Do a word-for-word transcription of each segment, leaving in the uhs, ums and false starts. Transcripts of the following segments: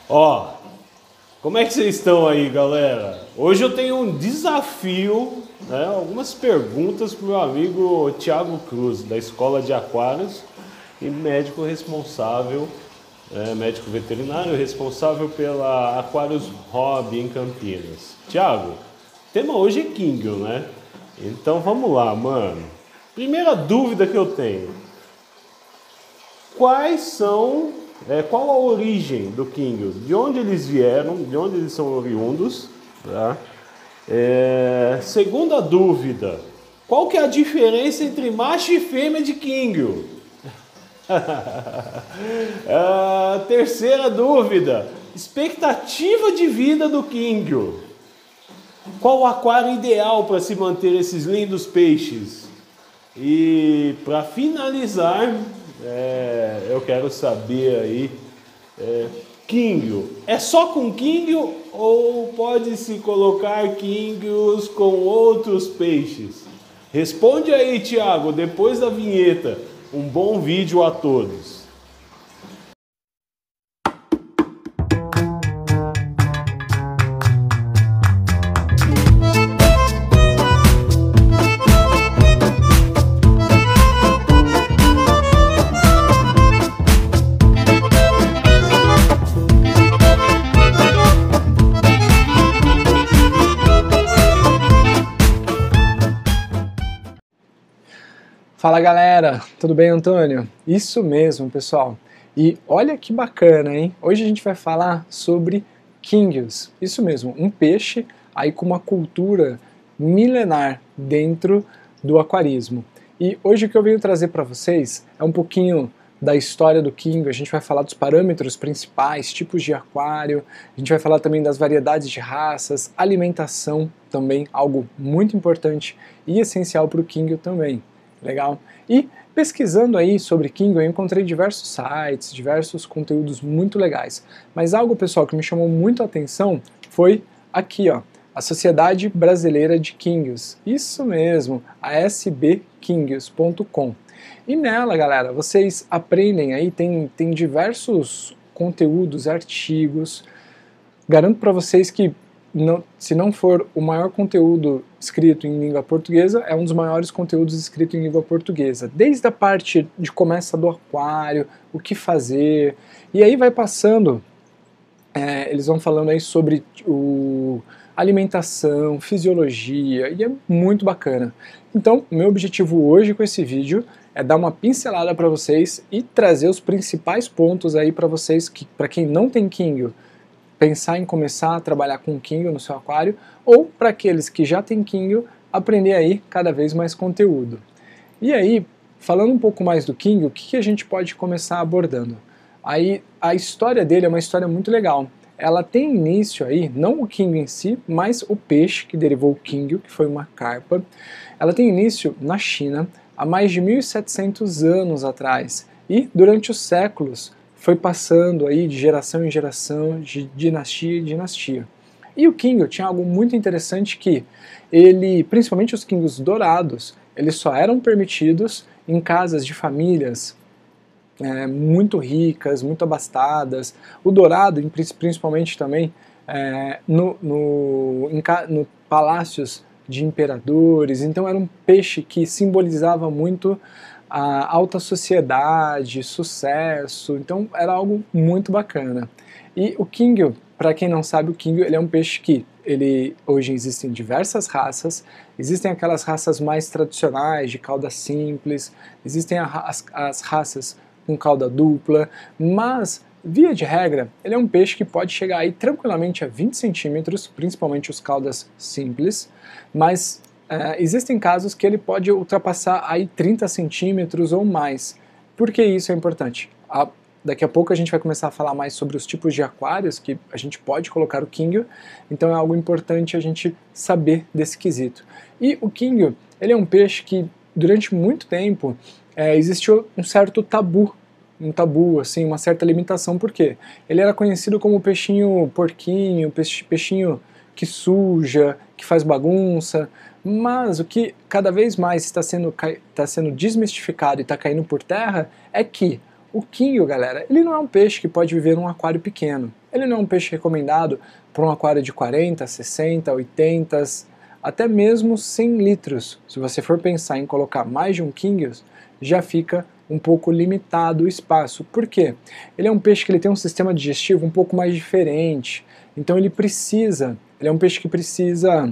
Ó, como é que vocês estão aí, galera? Hoje eu tenho um desafio, né? Algumas perguntas para o meu amigo Thiago Cruz, da Escola de Aquários e médico responsável, é, médico veterinário responsável pela Aquários Hobby em Campinas. Thiago, o tema hoje é Kingill, né? Então vamos lá, mano. Primeira dúvida que eu tenho: quais são, é, qual a origem do Kingill? De onde eles vieram? De onde eles são oriundos? Tá? É, segunda dúvida: qual que é a diferença entre macho e fêmea de Kingill? A terceira dúvida: expectativa de vida do Kingill. Qual o aquário ideal para se manter esses lindos peixes? E para finalizar, é, eu quero saber aí, é, Kingill, é só com Kingill ou pode-se colocar Kingills com outros peixes? Responde aí, Thiago, depois da vinheta. Um bom vídeo a todos. Fala galera, tudo bem, Antônio? Isso mesmo, pessoal. E olha que bacana, hein? Hoje a gente vai falar sobre Kingills. Isso mesmo, um peixe aí com uma cultura milenar dentro do aquarismo. E hoje o que eu venho trazer para vocês é um pouquinho da história do Kingill. A gente vai falar dos parâmetros principais, tipos de aquário, a gente vai falar também das variedades de raças, alimentação também, algo muito importante e essencial para o Kingill também. Legal? E pesquisando aí sobre Kingill, eu encontrei diversos sites, diversos conteúdos muito legais. Mas algo, pessoal, que me chamou muito a atenção foi aqui, ó, a Sociedade Brasileira de Kingills. Isso mesmo, a s b kingills ponto com. E nela, galera, vocês aprendem aí, tem, tem diversos conteúdos, artigos. Garanto para vocês que Não, se não for o maior conteúdo escrito em língua portuguesa, é um dos maiores conteúdos escritos em língua portuguesa. Desde a parte de começa do aquário, o que fazer, e aí vai passando, é, eles vão falando aí sobre o, alimentação, fisiologia, e é muito bacana. Então, meu objetivo hoje com esse vídeo é dar uma pincelada para vocês e trazer os principais pontos aí para vocês, que, para quem não tem Kingill, pensar em começar a trabalhar com Kingill no seu aquário, ou para aqueles que já têm Kingill, aprender aí cada vez mais conteúdo. E aí, falando um pouco mais do Kingill, o que, que a gente pode começar abordando? Aí, a história dele é uma história muito legal. Ela tem início aí, não o Kingill em si, mas o peixe que derivou o Kingill, que foi uma carpa. Ela tem início na China, há mais de mil e setecentos anos atrás, e durante os séculos foi passando aí de geração em geração, de dinastia em dinastia. E o Kingill tinha algo muito interessante que ele, principalmente os Kingills dourados, eles só eram permitidos em casas de famílias é, muito ricas, muito abastadas. O dourado, principalmente também, é, no, no, em, no palácios de imperadores. Então era um peixe que simbolizava muito a alta sociedade, sucesso, então era algo muito bacana. E o Kingill, para quem não sabe, o Kingill ele é um peixe que ele, hoje existem diversas raças, existem aquelas raças mais tradicionais, de cauda simples, existem as, as raças com cauda dupla, mas, via de regra, ele é um peixe que pode chegar aí tranquilamente a vinte centímetros, principalmente os caudas simples, mas Uh, existem casos que ele pode ultrapassar aí trinta centímetros ou mais. Por que isso é importante? A, daqui a pouco a gente vai começar a falar mais sobre os tipos de aquários que a gente pode colocar o Kingill, então é algo importante a gente saber desse quesito. E o Kingill, ele é um peixe que durante muito tempo é, existiu um certo tabu, um tabu, assim, uma certa limitação, por quê? Ele era conhecido como peixinho porquinho, peixe, peixinho que suja, que faz bagunça, mas o que cada vez mais está sendo, está sendo desmistificado e está caindo por terra é que o Kingill, galera, ele não é um peixe que pode viver num aquário pequeno. Ele não é um peixe recomendado para um aquário de quarenta, sessenta, oitenta, até mesmo cem litros. Se você for pensar em colocar mais de um Kingios, já fica um pouco limitado o espaço. Por quê? Ele é um peixe que ele tem um sistema digestivo um pouco mais diferente, então ele precisa, ele é um peixe que precisa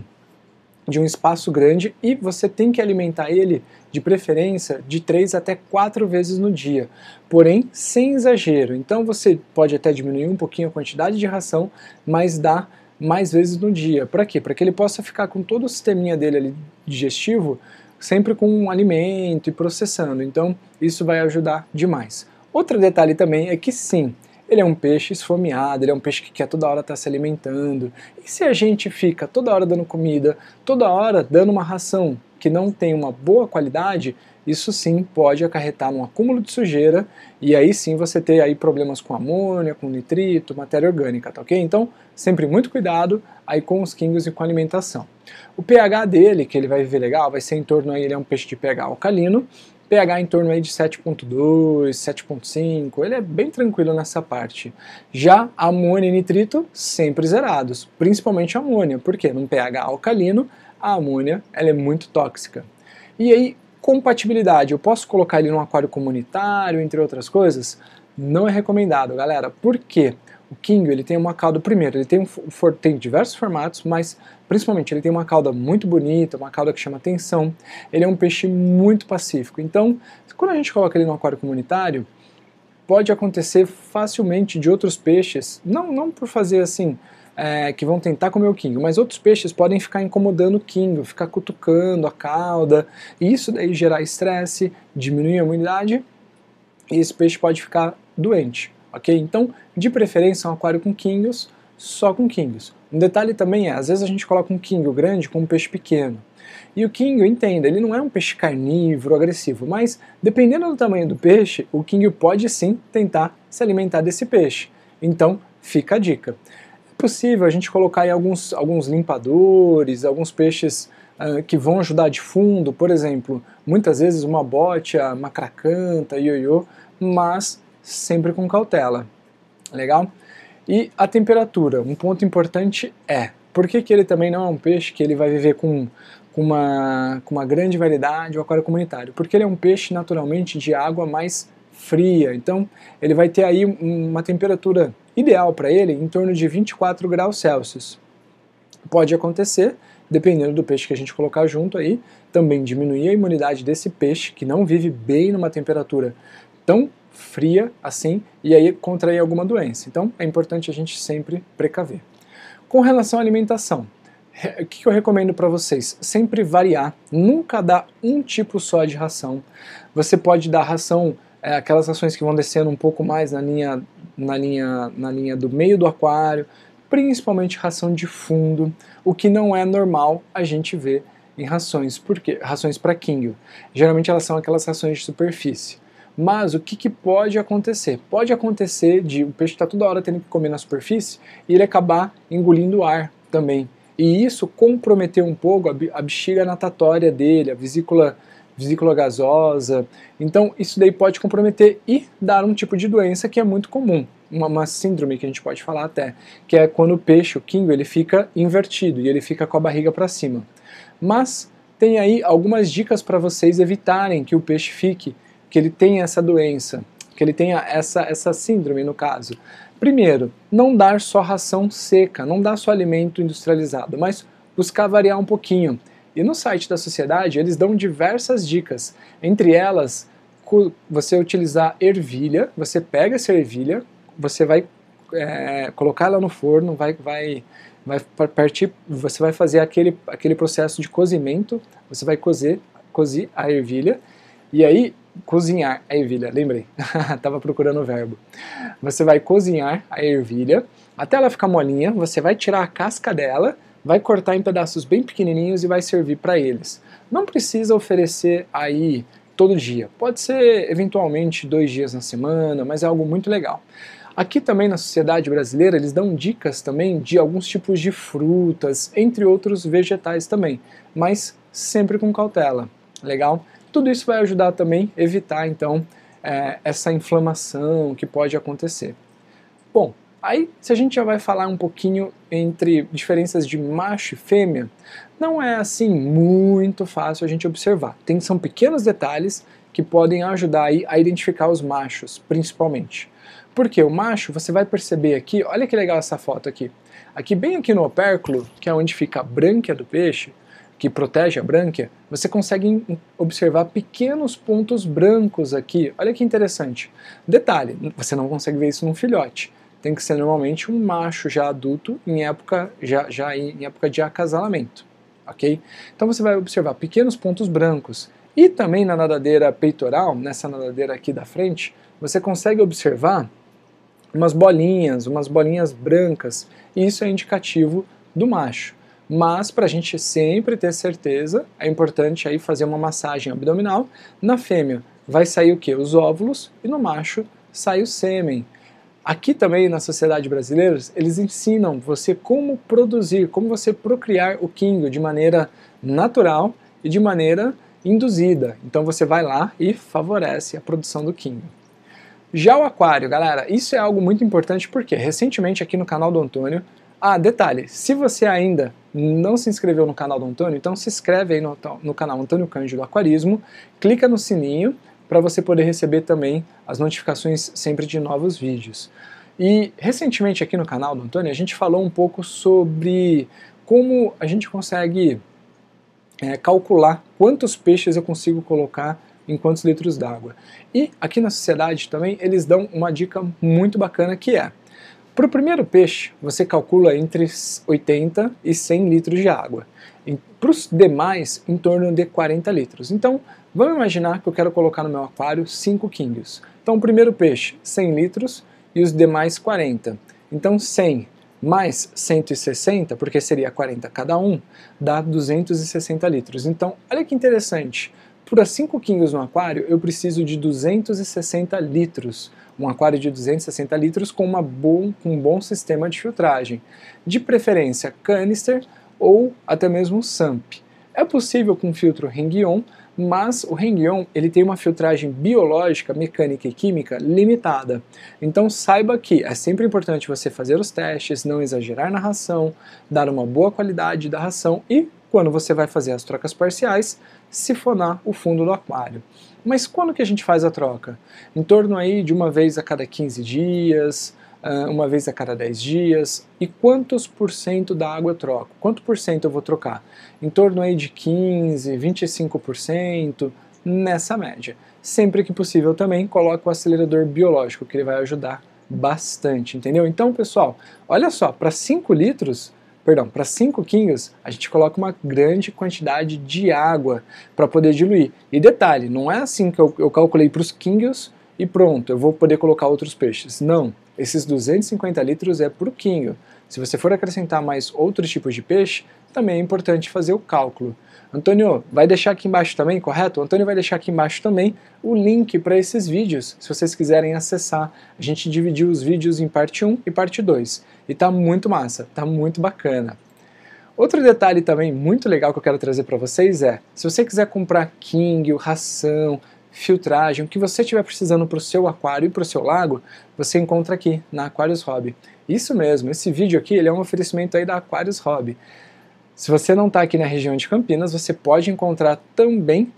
de um espaço grande e você tem que alimentar ele, de preferência, de três até quatro vezes no dia, porém sem exagero. Então você pode até diminuir um pouquinho a quantidade de ração, mas dá mais vezes no dia. Para quê? Para que ele possa ficar com todo o sisteminha dele ali digestivo, sempre com um alimento e processando. Então isso vai ajudar demais. Outro detalhe também é que sim, ele é um peixe esfomeado, ele é um peixe que quer toda hora estar se alimentando. E se a gente fica toda hora dando comida, toda hora dando uma ração que não tem uma boa qualidade, isso sim pode acarretar num acúmulo de sujeira e aí sim você ter aí problemas com amônia, com nitrito, matéria orgânica, tá ok? Então sempre muito cuidado aí com os Kingios e com a alimentação. O pH dele, que ele vai viver legal, vai ser em torno aí, ele é um peixe de pH alcalino, pH em torno aí de sete ponto dois, sete ponto cinco, ele é bem tranquilo nessa parte. Já amônia e nitrito sempre zerados, principalmente a amônia, porque num pH alcalino a amônia ela é muito tóxica. E aí, compatibilidade, eu posso colocar ele num aquário comunitário, entre outras coisas? Não é recomendado, galera. Por quê? O Kingio, ele tem uma cauda, primeiro, ele tem, um, tem diversos formatos, mas principalmente ele tem uma cauda muito bonita, uma cauda que chama atenção, ele é um peixe muito pacífico. Então, quando a gente coloca ele no aquário comunitário, pode acontecer facilmente de outros peixes, não, não por fazer assim, é, que vão tentar comer o Kingio, mas outros peixes podem ficar incomodando o Kingio, ficar cutucando a cauda, e isso daí gerar estresse, diminuir a imunidade, e esse peixe pode ficar doente. Ok? Então, de preferência, um aquário com Kingios, só com Kingios. Um detalhe também é, às vezes a gente coloca um Kingio grande com um peixe pequeno. E o Kingio, entenda, ele não é um peixe carnívoro, agressivo, mas dependendo do tamanho do peixe, o Kingio pode sim tentar se alimentar desse peixe. Então, fica a dica. É possível a gente colocar aí alguns, alguns limpadores, alguns peixes uh, que vão ajudar de fundo, por exemplo, muitas vezes uma botia, macracanta, ioiô, mas sempre com cautela, legal? E a temperatura, um ponto importante é, por que que ele também não é um peixe que ele vai viver com, com, uma, com uma grande variedade, o aquário comunitário? Porque ele é um peixe naturalmente de água mais fria, então ele vai ter aí uma temperatura ideal para ele em torno de vinte e quatro graus Celsius. Pode acontecer, dependendo do peixe que a gente colocar junto aí, também diminuir a imunidade desse peixe, que não vive bem numa temperatura tão fria assim, e aí contrair alguma doença. Então é importante a gente sempre precaver. Com relação à alimentação, o que eu recomendo para vocês? Sempre variar, nunca dar um tipo só de ração. Você pode dar ração, é, aquelas rações que vão descendo um pouco mais na linha, na linha, na linha do meio do aquário, principalmente ração de fundo, o que não é normal a gente ver em rações, porque rações para Kingio. Geralmente elas são aquelas rações de superfície. Mas o que, que pode acontecer? Pode acontecer de o peixe estar toda hora tendo que comer na superfície e ele acabar engolindo ar também. E isso comprometer um pouco a bexiga natatória dele, a vesícula, vesícula gasosa. Então isso daí pode comprometer e dar um tipo de doença que é muito comum. Uma, uma síndrome que a gente pode falar até, que é quando o peixe, o Kingio, ele fica invertido e ele fica com a barriga para cima. Mas tem aí algumas dicas para vocês evitarem que o peixe fique, que ele tenha essa doença, que ele tenha essa, essa síndrome no caso. Primeiro, não dar só ração seca, não dar só alimento industrializado, mas buscar variar um pouquinho. E no site da sociedade eles dão diversas dicas, entre elas você utilizar ervilha, você pega essa ervilha, você vai é, colocar ela no forno, vai, vai, vai partir, você vai fazer aquele, aquele processo de cozimento, você vai cozer, cozer a ervilha, e aí cozinhar a ervilha, lembrei, estava procurando o verbo. Você vai cozinhar a ervilha até ela ficar molinha, você vai tirar a casca dela, vai cortar em pedaços bem pequenininhos e vai servir para eles. Não precisa oferecer aí todo dia, pode ser eventualmente dois dias na semana, mas é algo muito legal. Aqui também na sociedade brasileira eles dão dicas também de alguns tipos de frutas, entre outros vegetais também, mas sempre com cautela, legal? Tudo isso vai ajudar também a evitar, então, é, essa inflamação que pode acontecer. Bom, Aí, se a gente já vai falar um pouquinho entre diferenças de macho e fêmea, não é assim muito fácil a gente observar. Tem, são pequenos detalhes que podem ajudar aí a identificar os machos, principalmente. Porque o macho, você vai perceber aqui, olha que legal essa foto aqui. Aqui, bem aqui no opérculo, que é onde fica a brânquia do peixe, que protege a brânquia, você consegue observar pequenos pontos brancos aqui. Olha que interessante. Detalhe, você não consegue ver isso num filhote. Tem que ser normalmente um macho já adulto em época, já, já em época de acasalamento. Ok? Então você vai observar pequenos pontos brancos. E também na nadadeira peitoral, nessa nadadeira aqui da frente, você consegue observar umas bolinhas, umas bolinhas brancas. E isso é indicativo do macho. Mas para a gente sempre ter certeza, é importante aí fazer uma massagem abdominal. Na fêmea vai sair o quê? Os óvulos, e no macho sai o sêmen. Aqui também na sociedade brasileira, eles ensinam você como produzir, como você procriar o quingo de maneira natural e de maneira induzida. Então você vai lá e favorece a produção do quingo. Já o aquário, galera, isso é algo muito importante porque recentemente aqui no canal do Antônio, ah, detalhe, se você ainda não se inscreveu no canal do Antônio, então se inscreve aí no, no canal Antônio Cândido Aquarismo, clica no sininho para você poder receber também as notificações sempre de novos vídeos. E recentemente aqui no canal do Antônio a gente falou um pouco sobre como a gente consegue é, calcular quantos peixes eu consigo colocar em quantos litros d'água. E aqui na sociedade também eles dão uma dica muito bacana que é: para o primeiro peixe, você calcula entre oitenta e cem litros de água. Para os demais, em torno de quarenta litros. Então, vamos imaginar que eu quero colocar no meu aquário cinco quingues. Então, o primeiro peixe, cem litros, e os demais quarenta. Então, cem mais cento e sessenta, porque seria quarenta cada um, dá duzentos e sessenta litros. Então, olha que interessante. Para cinco quingues no aquário, eu preciso de duzentos e sessenta litros. Um aquário de duzentos e sessenta litros com, uma bom, com um bom sistema de filtragem. De preferência canister ou até mesmo S A M P. É possível com filtro Heng-On, mas o Heng-On ele tem uma filtragem biológica, mecânica e química limitada. Então saiba que é sempre importante você fazer os testes, não exagerar na ração, dar uma boa qualidade da ração e, quando você vai fazer as trocas parciais, sifonar o fundo do aquário. Mas quando que a gente faz a troca? Em torno aí de uma vez a cada quinze dias, uma vez a cada dez dias. E quantos por cento da água eu troco? Quanto por cento eu vou trocar? Em torno aí de quinze, vinte e cinco por cento, nessa média. Sempre que possível também coloque o acelerador biológico, que ele vai ajudar bastante, entendeu? Então, pessoal, olha só, para cinco litros... Perdão, para cinco quingues, a gente coloca uma grande quantidade de água para poder diluir. E detalhe, não é assim que eu, eu calculei para os quingues e pronto, eu vou poder colocar outros peixes. Não, esses duzentos e cinquenta litros é para o quingue. Se você for acrescentar mais outros tipos de peixe, também é importante fazer o cálculo. Antônio, vai deixar aqui embaixo também, correto? O Antônio vai deixar aqui embaixo também o link para esses vídeos, se vocês quiserem acessar. A gente dividiu os vídeos em parte um e parte dois. E tá muito massa, tá muito bacana. Outro detalhe também muito legal que eu quero trazer para vocês é, se você quiser comprar quingue, ração, filtragem, o que você estiver precisando para o seu aquário e para o seu lago, você encontra aqui na Aquarius Hobby. Isso mesmo, esse vídeo aqui ele é um oferecimento aí da Aquarius Hobby. Se você não está aqui na região de Campinas, você pode encontrar também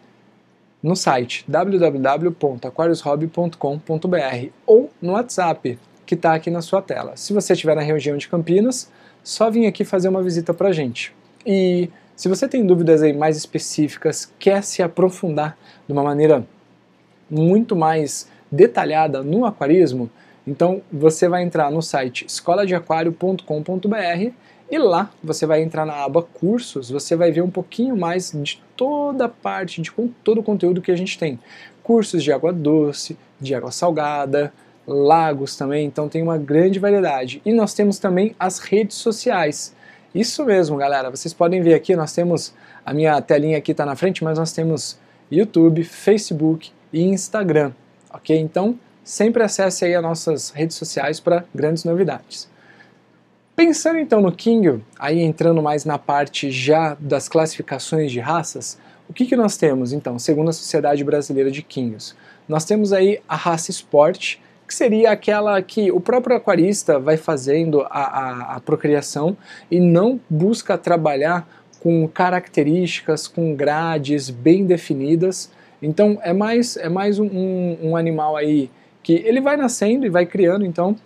no site w w w ponto aquarius hobby ponto com ponto b r ou no WhatsApp, que está aqui na sua tela. Se você estiver na região de Campinas, só vir aqui fazer uma visita para a gente. E se você tem dúvidas aí mais específicas, quer se aprofundar de uma maneira muito mais detalhada no aquarismo, então você vai entrar no site escola de aquário ponto com ponto b r e lá você vai entrar na aba cursos, você vai ver um pouquinho mais de toda a parte, de todo o conteúdo que a gente tem. Cursos de água doce, de água salgada, lagos também, então tem uma grande variedade. E nós temos também as redes sociais. Isso mesmo, galera, vocês podem ver aqui, nós temos, a minha telinha aqui está na frente, mas nós temos YouTube, Facebook e Instagram, ok? Então, sempre acesse aí as nossas redes sociais para grandes novidades. Pensando então no quingue, aí entrando mais na parte já das classificações de raças, o que, que nós temos então, segundo a Sociedade Brasileira de Quingues? Nós temos aí a raça Sport, que seria aquela que o próprio aquarista vai fazendo a, a, a procriação e não busca trabalhar com características, com grades bem definidas. Então é mais, é mais um, um, um animal aí que ele vai nascendo e vai criando, então,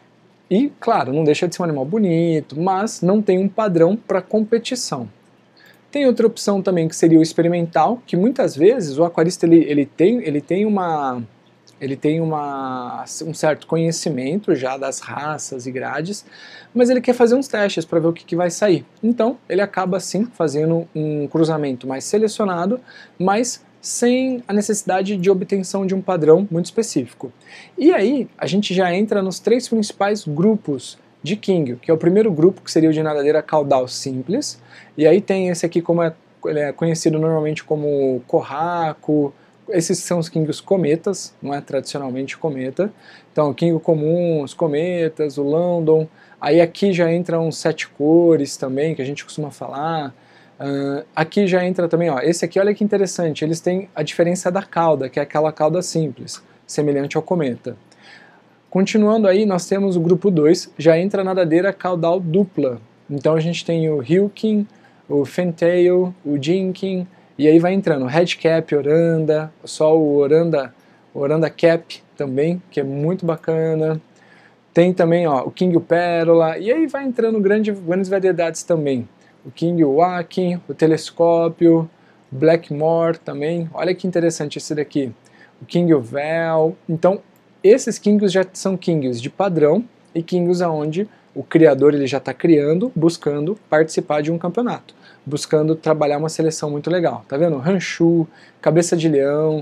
e claro, não deixa de ser um animal bonito, mas não tem um padrão para competição. Tem outra opção também que seria o experimental, que muitas vezes o aquarista ele, ele tem, ele tem uma... ele tem uma, um certo conhecimento já das raças e grades, mas ele quer fazer uns testes para ver o que, que vai sair. Então ele acaba sim fazendo um cruzamento mais selecionado, mas sem a necessidade de obtenção de um padrão muito específico. E aí a gente já entra nos três principais grupos de Kingio, que é o primeiro grupo, que seria o de nadadeira caudal simples, e aí tem esse aqui, como é, ele é conhecido normalmente como corraco. Esses são os Kingios cometas, não é tradicionalmente cometa. Então, o Kingio comum, os cometas, o London. Aí aqui já entram os sete cores também, que a gente costuma falar. Uh, aqui já entra também, ó, esse aqui, olha que interessante, eles têm a diferença da cauda, que é aquela cauda simples, semelhante ao cometa. Continuando aí, nós temos o grupo dois, já entra a nadadeira caudal dupla. Então a gente tem o Hilking, o Fantail, o Jinking, e aí vai entrando Red Cap, Oranda, só o Oranda, Oranda Cap também, que é muito bacana. Tem também ó, o Kingio Pérola, e aí vai entrando grande, grandes variedades também. O Kingio Waking, o Telescópio, Blackmore também. Olha que interessante esse daqui. O Kingio Vel. Então, esses Kingios já são Kingios de padrão e Kingios aonde o criador ele já está criando, buscando participar de um campeonato, buscando trabalhar uma seleção muito legal. Tá vendo? Ranchu, Cabeça de Leão,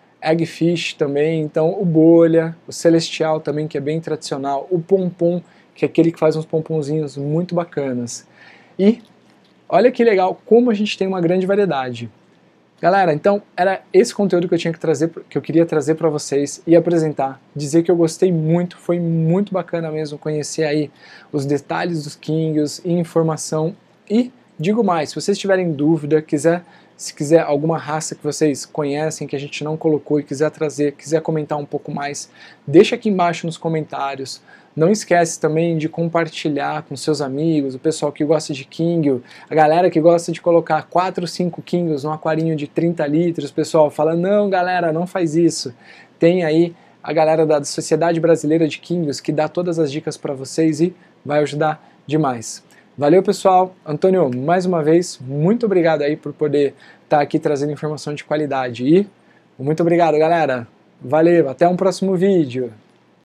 Eggfish também, então o Bolha, o Celestial também, que é bem tradicional, o Pompom, que é aquele que faz uns pomponzinhos muito bacanas. E olha que legal como a gente tem uma grande variedade. Galera, então era esse conteúdo que eu tinha que trazer, que eu queria trazer para vocês e apresentar, dizer que eu gostei muito, foi muito bacana mesmo conhecer aí os detalhes dos Kingios e informação. E digo mais, se vocês tiverem dúvida, quiser, se quiser alguma raça que vocês conhecem, que a gente não colocou e quiser trazer, quiser comentar um pouco mais, deixa aqui embaixo nos comentários. Não esquece também de compartilhar com seus amigos, o pessoal que gosta de Kingio, a galera que gosta de colocar quatro, cinco Kingios num aquarinho de trinta litros, o pessoal fala, não galera, não faz isso. Tem aí a galera da Sociedade Brasileira de Kingios que dá todas as dicas para vocês e vai ajudar demais. Valeu pessoal, Antônio, mais uma vez, muito obrigado aí por poder estar aqui trazendo informação de qualidade e muito obrigado galera, valeu, até um próximo vídeo.